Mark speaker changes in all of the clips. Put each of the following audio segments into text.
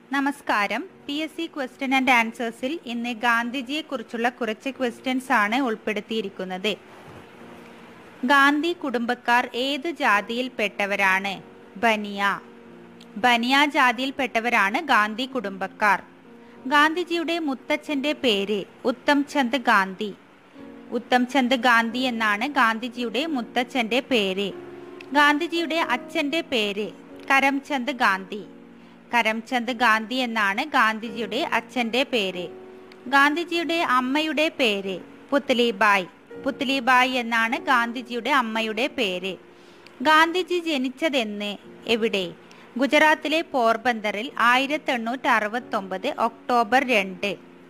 Speaker 1: നമസ്കാരം. PSC question and ആൻസേഴ്സിൽ ഇന്ന് ഗാന്ധിജിയെക്കുറിച്ചുള്ള കുറച്ച് ക്വസ്റ്റ്യൻസ് ആണ് ഉൾപ്പെടുത്തിയിരിക്കുന്നത്. ഗാന്ധി കുടുംബക്കാർ ഏതു ജാതിയിൽപ്പെട്ടവരാണ്? ബനിയ. ബനിയ ജാതിയിൽപ്പെട്ടവരാണ് ഗാന്ധി കുടുംബക്കാർ. ഗാന്ധിജിയുടെ മുത്തച്ഛൻ്റെ പേര് ഉത്തംചന്ദ് ഗാന്ധി. ഉത്തംചന്ദ് ഗാന്ധി എന്നാണ് ഗാന്ധിജിയുടെ മുത്തച്ഛൻ്റെ പേര്. ഗാന്ധിജിയുടെ അച്ഛൻ്റെ പേര് കരംചന്ദ് ഗാന്ധി. കരംചന്ദ് ഗാന്ധി എന്നാണ് ഗാന്ധിജിയുടെ അച്ഛൻ്റെ പേര്. ഗാന്ധിജിയുടെ അമ്മയുടെ പേര് പുത്ലിബായ്. പുത്ലിബായ് എന്നാണ് ഗാന്ധിജിയുടെ അമ്മയുടെ പേര്. ഗാന്ധിജി ജനിച്ചതെന്ന് എവിടെ? ഗുജറാത്തിലെ പോർബന്തറിൽ 1869 ഒക്ടോബർ 2.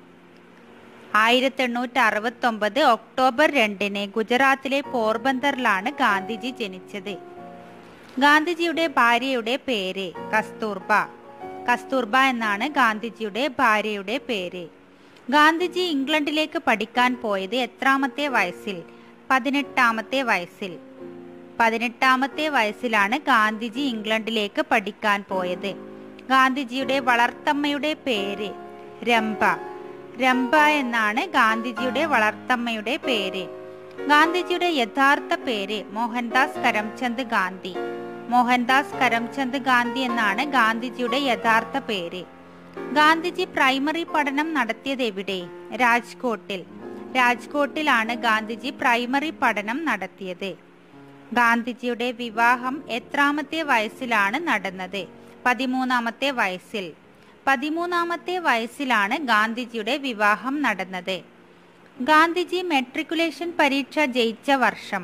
Speaker 1: 1869 ഒക്ടോബർ 2 ഗുജറാത്തിലെ പോർബന്തറിലാണ് ഗാന്ധിജി ജനിച്ചത്. ഗാന്ധിജിയുടെ ഭാര്യയുടെ പേര് കസ്തൂർബ. കസ്തൂർബ എന്നാണ് ഗാന്ധിജിയുടെ ഭാര്യയുടെ പേര്. ഗാന്ധിജി ഇംഗ്ലണ്ടിലേക്ക് പഠിക്കാൻ പോയത് എത്രാമത്തെ വയസ്സിൽ? 18ാമത്തെ വയസ്സിൽ. 18ാമത്തെ വയസ്സിലാണ് ഗാന്ധിജി ഇംഗ്ലണ്ടിലേക്ക് പഠിക്കാൻ പോയത്. ഗാന്ധിജിയുടെ വളർത്തമ്മയുടെ പേര് രംഭ. രംഭ എന്നാണ് ഗാന്ധിജിയുടെ വളർത്തമ്മയുടെ പേര്. ഗാന്ധിജിയുടെ യഥാർത്ഥ പേര് മോഹൻദാസ് കരംചന്ദ് ഗാന്ധി. മോഹൻദാസ് കരംചന്ദ് ഗാന്ധി എന്നാണ് ഗാന്ധിജിയുടെ യഥാർത്ഥ പേര്. ഗാന്ധിജി പ്രൈമറി പഠനം നടത്തിയത് എവിടെ? രാജ്കോട്ടിൽ. രാജ്കോട്ടിലാണ് ഗാന്ധിജി പ്രൈമറി പഠനം നടത്തിയത്. ഗാന്ധിജിയുടെ വിവാഹം എത്രാമത്തെ വയസ്സിലാണ് നടന്നത്? 13ാമത്തെ വയസ്സിൽ. 13ാമത്തെ വയസ്സിലാണ് ഗാന്ധിജിയുടെ വിവാഹം നടന്നത്. ഗാന്ധിജി മെട്രിക്കുലേഷൻ പരീക്ഷ ജയിച്ച വർഷം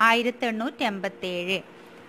Speaker 1: 1887.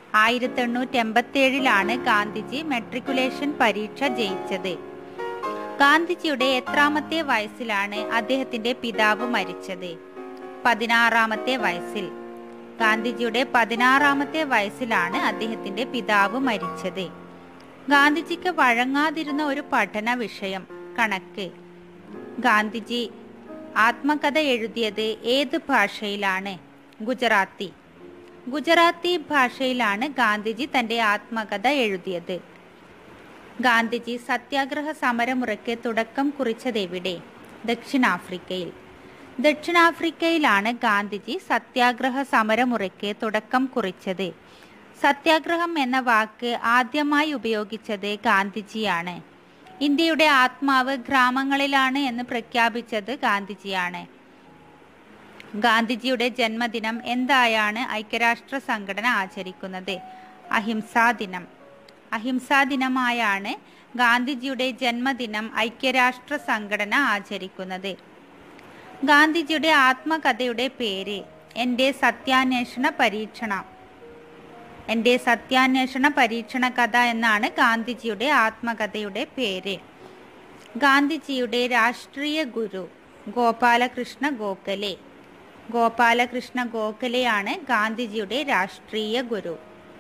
Speaker 1: 1887ലാണ് ഗാന്ധിജി മെട്രിക്കുലേഷൻ പരീക്ഷ ജയിച്ചത്. ഗാന്ധിജിയുടെ എത്രാമത്തെ വയസ്സിലാണ് അദ്ദേഹത്തിന്റെ പിതാവ് മരിച്ചത്? 16ാമത്തെ വയസ്സിൽ. ഗാന്ധിജിയുടെ 16ാമത്തെ വയസ്സിലാണ് അദ്ദേഹത്തിന്റെ പിതാവ് മരിച്ചത്. ഗാന്ധിജിക്ക് വഴങ്ങാതിരുന്ന ഒരു പഠന വിഷയം കണക്ക്. ഗാന്ധിജി ആത്മകഥ എഴുതിയത് ഏത് ഭാഷയിലാണ്? ഗുജറാത്തി. ഗുജറാത്തി ഭാഷയിലാണ് ഗാന്ധിജി തൻ്റെ ആത്മകഥ എഴുതിയത്. ഗാന്ധിജി സത്യാഗ്രഹ സമരമുറയ്ക്ക് തുടക്കം കുറിച്ചത് എവിടെ? ദക്ഷിണാഫ്രിക്കയിൽ. ദക്ഷിണാഫ്രിക്കയിലാണ് ഗാന്ധിജി സത്യാഗ്രഹ സമരമുറയ്ക്ക് തുടക്കം കുറിച്ചത്. സത്യാഗ്രഹം എന്ന വാക്ക് ആദ്യമായി ഉപയോഗിച്ചത് ഗാന്ധിജിയാണ്. ഇന്ത്യയുടെ ആത്മാവ് ഗ്രാമങ്ങളിലാണ് എന്ന് പ്രഖ്യാപിച്ചത് ഗാന്ധിജിയാണ്. ഗാന്ധിജിയുടെ ജന്മദിനം എന്തായാണ് ഐക്യരാഷ്ട്ര സംഘടന ആചരിക്കുന്നത്? അഹിംസാ ദിനം. അഹിംസാ ദിനമായാണ് ഗാന്ധിജിയുടെ ജന്മദിനം ഐക്യരാഷ്ട്ര സംഘടന ആചരിക്കുന്നത്. ഗാന്ധിജിയുടെ ആത്മകഥയുടെ പേര് എൻ്റെ സത്യാന്വേഷണ പരീക്ഷണം. എൻ്റെ സത്യാന്വേഷണ പരീക്ഷണ കഥ എന്നാണ് ഗാന്ധിജിയുടെ ആത്മകഥയുടെ പേര്. ഗാന്ധിജിയുടെ രാഷ്ട്രീയ ഗുരു ഗോപാലകൃഷ്ണ ഗോഖലെ. ഗോപാലകൃഷ്ണ ഗോഖലെയാണ് ഗാന്ധിജിയുടെ രാഷ്ട്രീയ ഗുരു.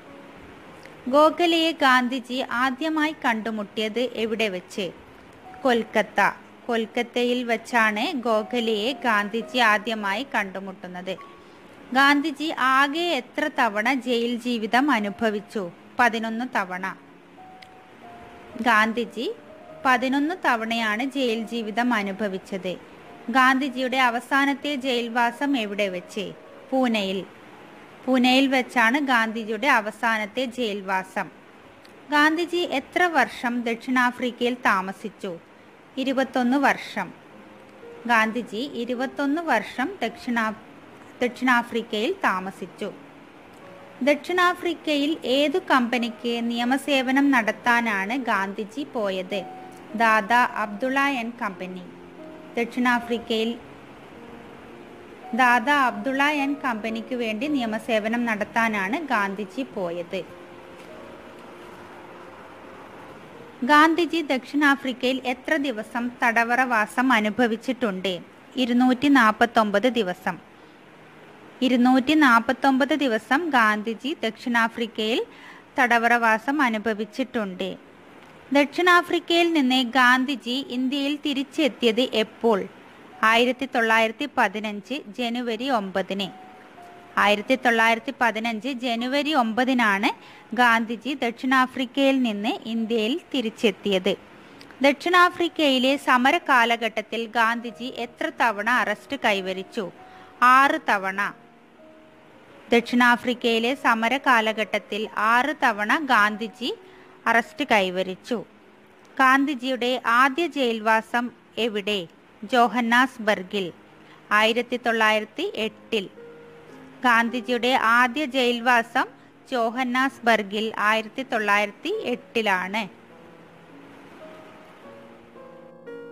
Speaker 1: ഗോഖലെയെ ഗാന്ധിജി ആദ്യമായി കണ്ടുമുട്ടിയത് എവിടെ വെച്ച്? കൊൽക്കത്ത. കൊൽക്കത്തയിൽ വെച്ചാണ് ഗോഖലെയെ ഗാന്ധിജി ആദ്യമായി കണ്ടുമുട്ടുന്നത്. ഗാന്ധിജി ആകെ എത്ര തവണ ജയിൽ ജീവിതം അനുഭവിച്ചു? 11 തവണ. ഗാന്ധിജി 11 തവണയാണ് ജയിൽ ജീവിതം അനുഭവിച്ചത്. ഗാന്ധിജിയുടെ അവസാനത്തെ ജയിൽവാസം എവിടെ വെച്ച്? പൂനെയിൽ. പൂനെയിൽ വെച്ചാണ് ഗാന്ധിജിയുടെ അവസാനത്തെ ജയിൽവാസം. ഗാന്ധിജി എത്ര വർഷം ദക്ഷിണാഫ്രിക്കയിൽ താമസിച്ചു? 21 വർഷം. ഗാന്ധിജി 21 വർഷം ദക്ഷിണാഫ്രിക്കയിൽ താമസിച്ചു. ദക്ഷിണാഫ്രിക്കയിൽ ഏതു കമ്പനിക്ക് നിയമസേവനം നടത്താനാണ് ഗാന്ധിജി പോയത്? Dada Abdullah and company. ദക്ഷിണാഫ്രിക്കയിൽ ദാദാ അബ്ദുള്ള ആൻഡ് കമ്പനിക്ക് വേണ്ടി നിയമസേവനം നടത്താനാണ് ഗാന്ധിജി പോയത്. ഗാന്ധിജി ദക്ഷിണാഫ്രിക്കയിൽ എത്ര ദിവസം തടവറവാസം അനുഭവിച്ചിട്ടുണ്ട്? 249 ദിവസം. 249 ദിവസം ഗാന്ധിജി ദക്ഷിണാഫ്രിക്കയിൽ തടവറവാസം അനുഭവിച്ചിട്ടുണ്ട്. ദക്ഷിണാഫ്രിക്കയിൽ നിന്ന് ഗാന്ധിജി ഇന്ത്യയിൽ തിരിച്ചെത്തിയത് എപ്പോൾ? 1915 ജനുവരി 9. 1915 ജനുവരി 9 ഗാന്ധിജി ദക്ഷിണാഫ്രിക്കയിൽ നിന്ന് ഇന്ത്യയിൽ തിരിച്ചെത്തിയത്. ദക്ഷിണാഫ്രിക്കയിലെ സമര കാലഘട്ടത്തിൽ ഗാന്ധിജി എത്ര തവണ അറസ്റ്റ് കൈവരിച്ചു? 6 തവണ. ദക്ഷിണാഫ്രിക്കയിലെ സമര കാലഘട്ടത്തിൽ 6 തവണ ഗാന്ധിജി അറസ്റ്റ് കൈവരിച്ചു. ഗാന്ധിജിയുടെ ആദ്യ ജയിൽവാസം എവിടെ? ജോഹന്നാസ്ബർഗിൽ 1908. ഗാന്ധിജിയുടെ ആദ്യ ജയിൽവാസം ജോഹന്നാസ്ബർഗിൽ 1908